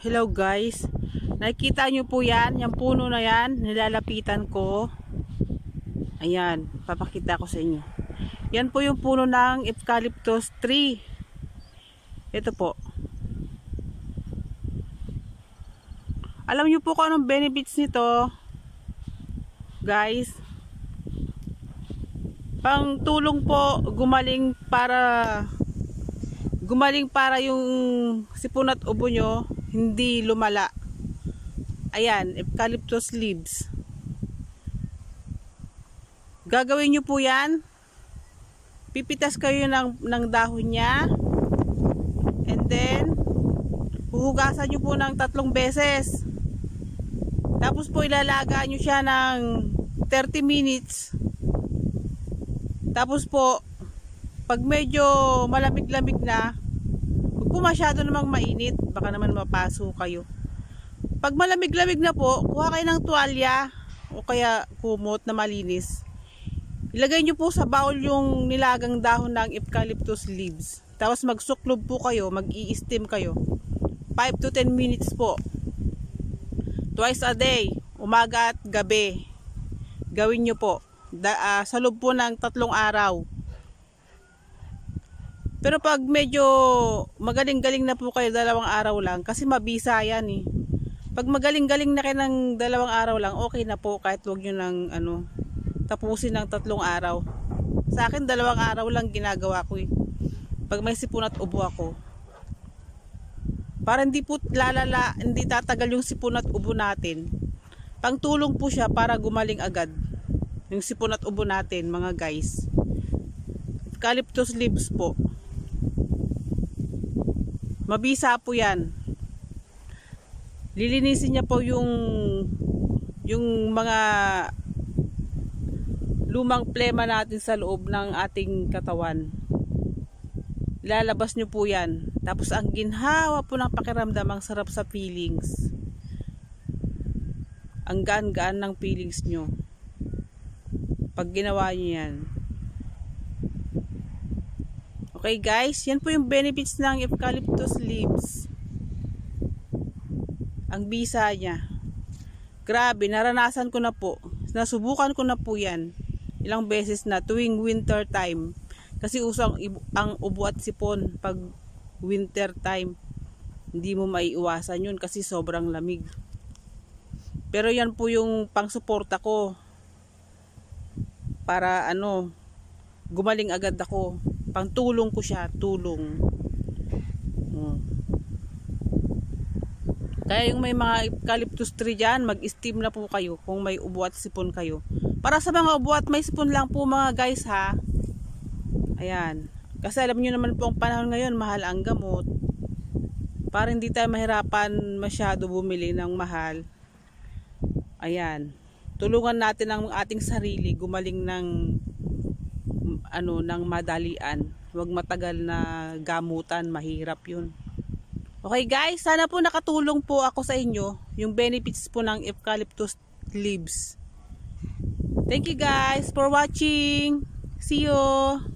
Hello guys, nakikita nyo po yan, yung puno na yan, nilalapitan ko. Ayan, papakita ko sa inyo. Yan po yung puno ng Eucalyptus tree. Ito po. Alam nyo po kung anong benefits nito, guys. Pang tulong po, gumaling para yung sipon at ubo nyo hindi lumala. Ayan, eucalyptus leaves. Gagawin nyo po yan. Pipitas kayo ng dahon niya. And then, huhugasan nyo po ng 3 beses. Tapos po ilalaga nyo siya ng 30 minutes. Tapos po, pag medyo malamig-lamig na, huwag po masyado namang mainit, baka naman mapaso kayo. Pag malamig-lamig na po, kuha kayo ng tuwalya o kaya kumot na malinis. Ilagay nyo po sa bowl yung nilagang dahon ng eucalyptus leaves. Tapos magsuklob po kayo, mag-i-steam kayo. 5 to 10 minutes po. Twice a day, umaga at gabi. Gawin nyo po. Sa loob po ng 3 araw. Pero pag medyo magaling-galing na po kayo 2 araw lang, kasi mabisa yan eh. Pag magaling-galing na kayo ng 2 araw lang, okay na po kahit huwag nyo ng tapusin ng 3 araw. Sa akin 2 araw lang ginagawa ko eh. Pag may sipon at ubo ako. Para hindi po lalala, hindi tatagal yung sipon at ubo natin. Pangtulong po siya para gumaling agad. Yung sipon at ubo natin mga guys. Eucalyptus leaves po. Mabisa po yan. Lilinisin niya po yung mga lumang plema natin sa loob ng ating katawan. Ilalabas nyo po yan. Tapos ang ginhawa po ng pakiramdam, ang sarap sa feelings. Ang gaan-gaan ng feelings nyo. Pag ginawa nyo yan. Okay guys, yan po yung benefits ng eucalyptus leaves. Ang bisa niya. Grabe, naranasan ko na po. Nasubukan ko na po yan. Ilang beses na tuwing winter time. Kasi usang ang ubo at sipon pag winter time. Hindi mo maiiwasan yun kasi sobrang lamig. Pero yan po yung pangsuporta ko. Para gumaling agad ako. Pangtulong ko siya, tulong. Kaya yung may mga eucalyptus tree dyan, mag-steam na po kayo kung may ubo at sipon kayo. Para sa mga ubo at may sipon lang po mga guys ha. Ayan. Kasi alam nyo naman po ang panahon ngayon, mahal ang gamot. Para hindi tayo mahirapan masyado bumili ng mahal. Ayan. Tulungan natin ang ating sarili, gumaling ng madalian. Huwag matagal na gamutan, mahirap yun. Okay guys, sana po nakatulong po ako sa inyo yung benefits po ng eucalyptus leaves. Thank you guys for watching. See you.